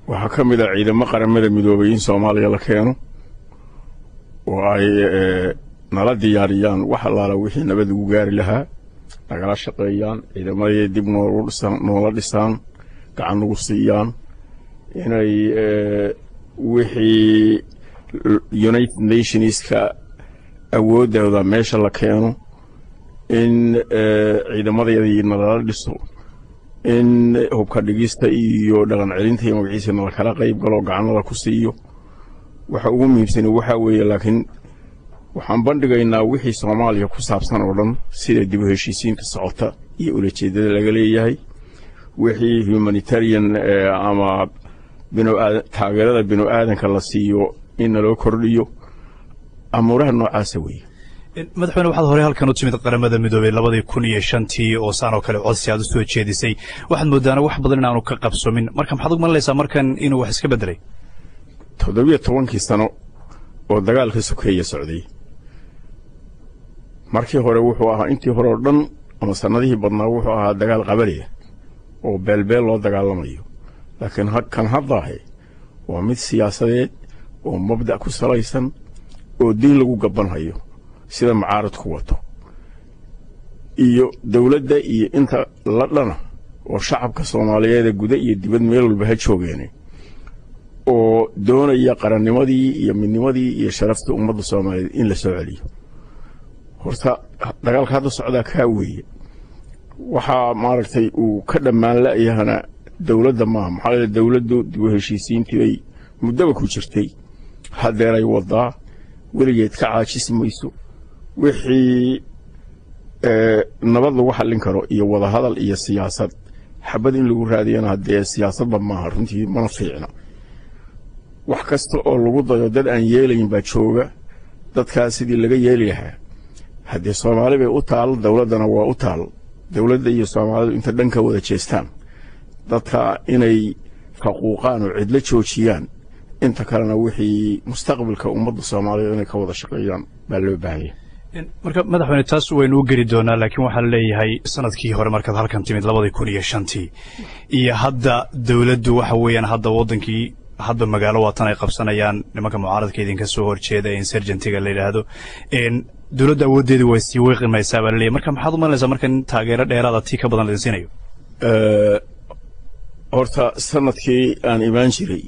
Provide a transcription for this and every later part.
waxaa ka mid ah ciidamo qaramada midoobay in Soomaaliya la keeno oo ay nala diyaariyaan wax allaala wixii nabad ugu gaari lahaa nagala shaqeeyaan ciidamadii dib noola dhisaan gacan ugu siiyaan inay wixii United Nations-ka awoodooda meesha la keeno in ciidamadii nala dhiso in hubka dhigista iyo dhaqan celinta iyo magaciisa la kala qayb galo gacanada ku siiyo waxa ugu muhiimsan waxa weeye laakiin waxaan bandhigaynaa wixii Soomaaliya ku saabsan oo dhan sida dib u heshiisiinta socota iyo ulajeedada laga leeyahay wixii humanitarian ama taageerada bini'aadanka la siiyo in loo kordhiyo amuraha noocaas weeye madaxweyne waxaad hore halkan u timid qaramada midoobay 2005 oo saan oo kale codsi aad u soo jeedisay waxaad moodaana wax badan in aanu ka qabsomin marka maxaad u malaysaa markan inuu wax iska bedelay 17 sano oo dagaalka sokeeye socday markii hore wuxuu ahaa intii hore oo dhan ama sanadihii badnaa wuxuu ahaa dagaal qabali oo beelbeel loo dagaalamayo laakiin kan hadda waa mid siyaasadeed oo mabda' ku salaysan oo diin lagu gabanhayo sida mucaaradku wato iyo dawladda iyo inta la dhana oo shacabka Soomaaliyeed gudaha iyo dibad meel walba ha joogeen oo doonaya qarannimadii iyo midnimadii iyo sharafta ummadda Soomaaliyeed in la soo celiyo horta dagaalka hadda socda ka weeye waxa maaragtay uu ka dhamaan la yahana dawladda maxaa dawladdu dib u heshiisiintii muddo ku jirtay hadeeray wadaa weligeed ka caajismayso wixii nabad lagu xallin karo iyo wada hadal iyo siyaasad xabad in lagu raadiyana hadee siyaasadba maaha runtii mana fiicna wax kasta oo lagu dayo dad aan yeelayn baa jooga dadkaas sidii laga yeeli lahaa hadee Soomaali bay u taal dawladana waa u taal dawladda iyo Soomaalidu inta dhanka wada jeestaan dadka inay faquuqaan oo cid la joojiyaan inta kalena wixii mustaqbalka ummadda Soomaaliyeed inay ka wada shaqeeyaan baa loo baahan yahay marka madaxweyne taas waynu u geli doonaa laakiin waxa la leeyahay sanadkii hore markaad halkan timid 2005 iyo hadda dawladdu waxa weeyaan hadda wadankii hadda magaalo waatan ay qabsanayaan nimanka mucaaradka idinka soo horjeeda insurgentiga la yiraahdo dawladda awoodeedu way sii weeqinaysaa baa la leeyahay marka maxaad u malaysaa markan taageero dheeraad ah ka badan la siinayo horta sanadkii aan imaan jiray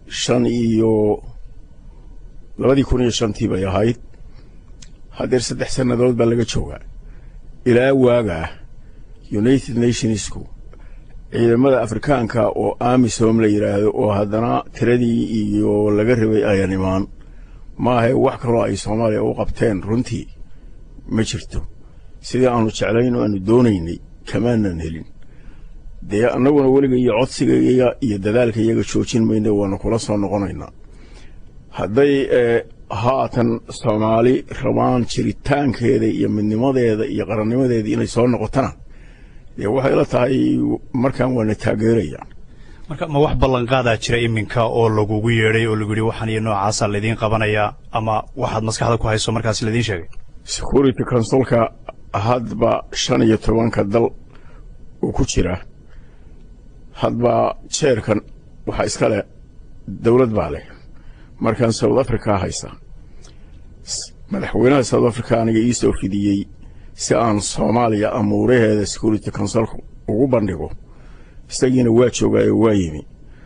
2005 bay ahayd hadeer 3 sanadood baa laga joogaa ilaa waaga United Nationsku ciidamada Afrikaanka oo AMISOM la yiraahdo oo haddana tiradii iyo laga rabay ayaan imaan maahay wax kale ay Soomaaliya u qabteen runtii ma jirto sidii aanu jeclayn oo aanu doonaynay kamaanan helin dee annaguna weliga iyo codsiga iyo dadaalka iyaga joojin mayna waana kula soo noqonaynaa hadday haatan Soomaali rabaan jiritaankeeda iyo midnimadeeda iyo qarannimadeeda inay soo noqotana dee waxay la tahay markaan waana taageerayaan marka ma wax ballan qaadaa jira iminka oo lagugu yeeray oo lagu yiri waxaan iyo noocaas la idin qabanaya ama waxaad maskaxda ku hayso markaas la idin sheegay Security Council-ka hadba 15 dal oo ku jira hadba chairkan waxa iska leh dawlad baa leh markaan South Africa haysa madaxweynaha South Africa aniga ii soo fidiyay si aan Soomaaliya amuuraheeda Security Council ugu bandhigo isagina waa joogay waa yimi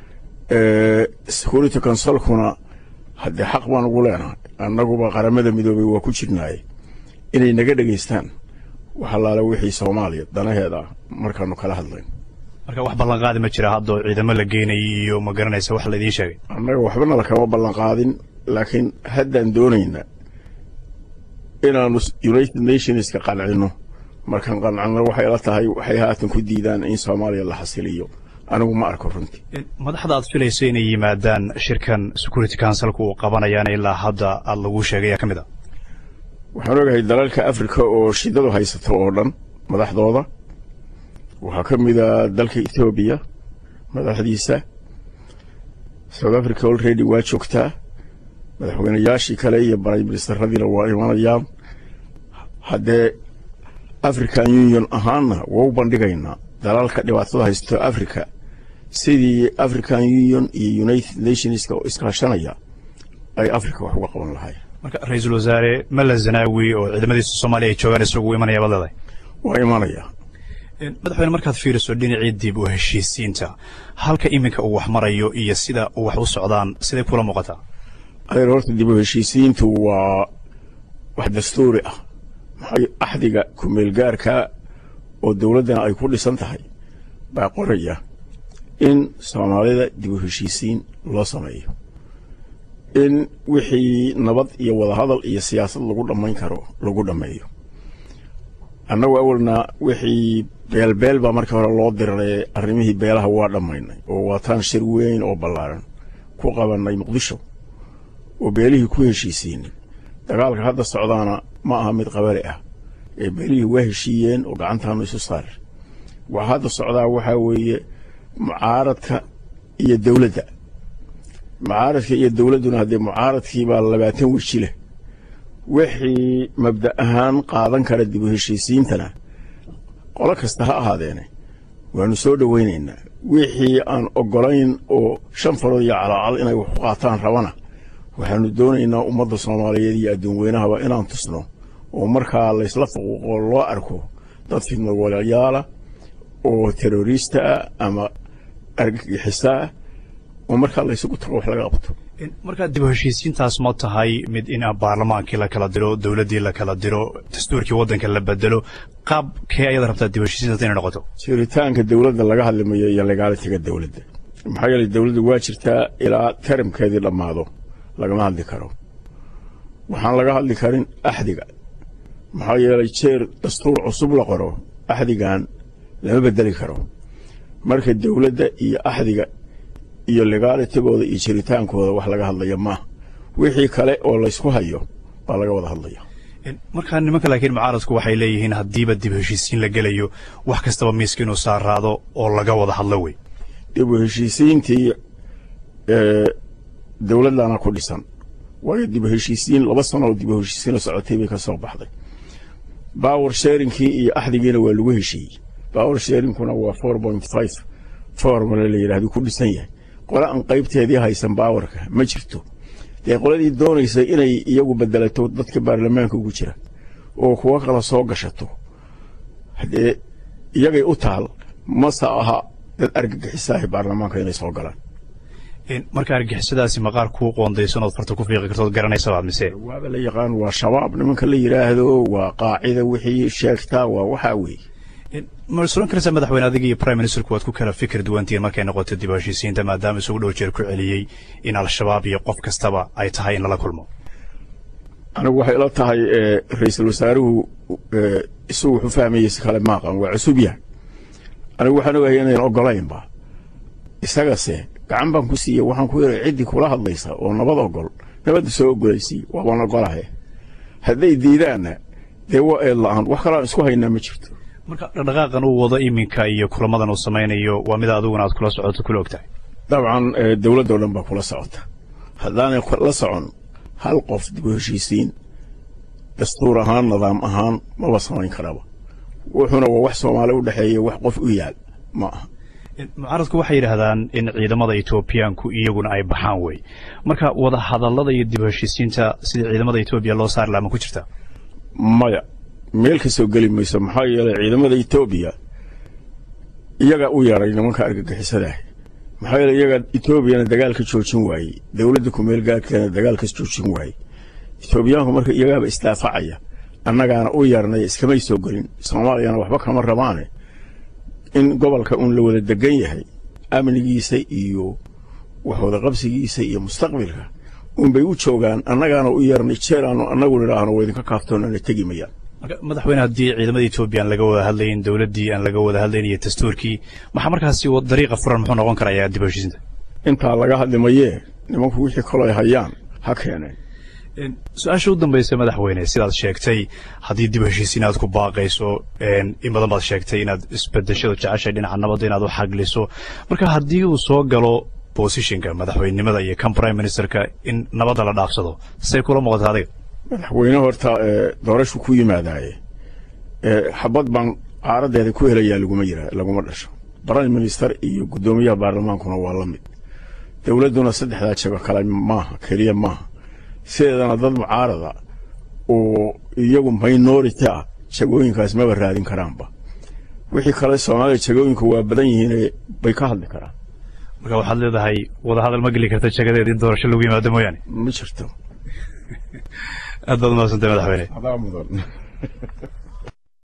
Security Council-kuna hadda xaq baan ugu leenahay annaguba qaramada midoobay waa ku jirnaay inay naga dhageystaan waxa la wixii Soomaaliya danaheeda markaanu kala hadlayn marka wax ballan qaadi ma jira hadda ciidamo la geenay iyo ma garanaysa wax la idin sheegay annaga waxba la kama ballan qaadin laakiin haddaan doonayna inaanu United Nations ka qancino markaan qancino waxay la tahay waxay haatan ku diidaan in Soomaaliya la xasiliyo anigu ma arko runtii madaxda aad filayso inay yimaadaan shirkan Security Council-ku oo qabanayaan ilaa hadda aad lagu sheegay kamid ah waxaan ogahay dalalka Afrika oo shidadu haysato oo dhan madaxdooda waxa kamid ah dalka Ethiopia madaxdiisa South Africa already waa joogtaa madaxweynayaashii kale iyo prime ministeradii waa imanayaan haddee African Union ahaana waa u bandhigaynaa dalalka dhibaatada haysto Afrika sidii African Union iyo United Nations oo iskaashanaya ay Afrika wax uga qaban lahaayeen. marka ra'iisul wasaare Malla Zanaawi oo ciidamadiisa Soomaaliya ay joogaan isugu imanaya badalay waa imanaya madaxweyne markaad fiiriso dhinacii dib u heshiisiinta halka iminka uu wax marayo iyo sida uu wax u socdaan sidee kula muuqataa ayr horta dib u heshiisiintu waa wax dastuuri ah maxay axdiga ku meel gaarka oo dawladana ay ku dhisan tahay baa qoraya in Soomaalida dib u heshiisiin loo sameeyo in wixii nabad iyo wada hadal iyo siyaasad lagu dhamayn karo lagu dhameeyo annagu awalna wixii beelbeel baa markii hore loo diray arrimihii beelaha waa dhamaynay oo waataan shir weyn oo ballaaran ku qabanay Muqdisho oo beelihii ku heshiisiinay dagaalka hadda socdaana ma aha mid qabale ah ee beelihii waa heshiiyeen oo gacantaanu isu saaray waxa hadda socdaa waxa weeye mucaaradka iyo dawladda mucaaradka iyo dawladuna hadii mucaaradkii baa 20 wiil leh wixii mabda ahaan qaadan kara dib u heshiisiintana qolo kasta ha ahaadeena waanu soo dhaweynaynaa wixii aan ogolayn oo shan farood iyo calaacal inay wax qaataan rabana waxaanu doonaynaa ummadda Soomaaliyeed iyo adduun weynahaba inaan tusno oo markaa la isla faquuqo loo arko dad fidno walaalayaal oo terrorista ama argagixisa oo markaa la isugu tago wax laga qabto marka dib u heshiisiintaas ma tahay mid in baarlamaankii la kala diro dawladdii la kala diro dastuurkii waddanka la bedelo qaabkee ayada rabtaa dib u heshiisiinta inay noqoto jiritaanka dawladda laga hadlayo iyo legaalitiga dawladda maxaa yeelay dawladdu waa jirtaa ilaa taramkeedii dhamaado lagama hadli karo waxaan laga hadli karin axdiga maxaa yeelay jeer dastuur cusub la qoro axdigan lama bedeli karo marka dawladda iyo axdiga iyo legalitigooda iyo jiritaankooda wax laga hadlaya ma wixii kale oo la isku hayo baa laga wada hadlaya marka nimanka laakiin mucaaradku waxay leeyihiin hadiiba dib heshiisiin la galayo wax kastaba miiskiinu saaraado oo laga wada hadlo way dib heshiisiintii dawladana ku dhisan way dib heshiisiin 2 sano oo dib heshiisiin socotay bay ka soo baxday power sharing iyo axdigiina waa lagu heshiiyay power sharing kuna waa 4.5 formula la yiraahdo ku dhisan yahay qola aan qaybteedii haysan powerka ma jirto ee qoladii doonaysa inay iyagu bedelato dadka baarlamaanka ugu jira oo kuwa kala soo gashato hadee iyagay u taal masa aha dad argagixisay baarlamaanka inay soo galaan marka argagixisadaasi maqaar ku qoondaysan oo farta ku fiiqi karto garanaysa baad mise waa la yaqaan waa shabaab nimanka la yiraahdo waa qaacida wixii sheegtaa waa waxa weey marsulan karsa madaxweyne adiga iyo prime minister ku wad ku kala fikir duwantiin markay noqoto dib u heshiisiinta maadaama isugu dhow jeer ku celiyay in al-shabaab iyo qof kastaba ay tahay in la kulmo anigu waxay la tahay ra'iisul wasaaruhu isugu wuxuu fahmayay si kale maaqan waa cusub yahay anigu waxaan ogahay inaan ogolaynba isagase gacan baan ku siiyay waxaan ku yeeray cidi kula hadlaysa oo nabad ogol nabad soo ogolaysi waan ogolahay haday diidaana dee waa eedlaan wax kale isku haynaa ma jirto marka dhaqaaqan uu wado iminka iyo kulamadan uu sameeyo waa mid adiguna aad kula socoto kula ogtahay dabcan dawladda oo dhan baa kula socota haddaanay la socon hal qof dib u heshiisiin dastuur ahaan nidaam ahaan ma samayn karaba wuxuuna waa wax Soomaali u dhaxeeyo wax qof u yaal ma aha mucaaradku waxay yiraahdaan in ciidamada Etoobiyaanku iyaguna ay baxaan way marka wada hadallada iyo dib u heshiisiinta sida ciidamada Etoobiya loo saar laama ku jirta maya meel ka soo gali mayso maxaa yeelay ciidamada Etoobiya iyaga u yaray nimanka argagixisada maxaa yeelay iyaga Etoobiyana dagaalka joojin waayay dawladda ku meel gaarkeena dagaalka joojin waayay Etoobiyaanku marka iyaga istaafacaya annagana u yarnay iskama soo galin Soomaaliyana waxba kama rabaan in gobolka uu la wada degan yahay amnigiisa iyo wax wada qabsigiisa iyo mustaqbalka bay u joogaan annagana u yarnay jeerano annagu niraahno way idinka kaaftoonana tegimayaan madaxweyne haddii ciidamada Etoobiya laga wada hadlayn dawladdii aan laga wada hadlayn iyo dastuurkii maxaa markaasi dariiqa furan muxuu noqon karayaa dib u heshiisiinta inta laga hadlimaye nimanku wixii kale ay hayaan ha keeneen su-aasha u dambaysa madaxweyne sidaad sheegtay haddii dib u heshiisiinaad ku baaqayso in badan baad sheegtay inaad isbedeshado jeceshay dhinaca nabadda inaad u xagliso marka haddii uu soo galo positionka madaxweynimada iyo kan prime ministerka in nabadda la dhaafsado say kula muuqataa adiga madaxweyne horta doorasho ku yimaadaaye xabad baan caaradeeda ku helayaa laguma dhasho برايم مينستر iyo gudoomiyaha baarlamaankuna waa la mid dawladuna saddexda jago kale maaha kaliya maaha sideedana dad mucaarada oo iyagu minority ah jagooyinkaas ma raadin karaanba wixii kale Soomaaliya jagooyinku waa badan yihiin bay ka hadli karaan marka waxaad leedahay wada hadal ma geli karta jagadeedii doorasho lagu yimaado mooyaane ma jirto aad baad ma santay madaxweyne هذا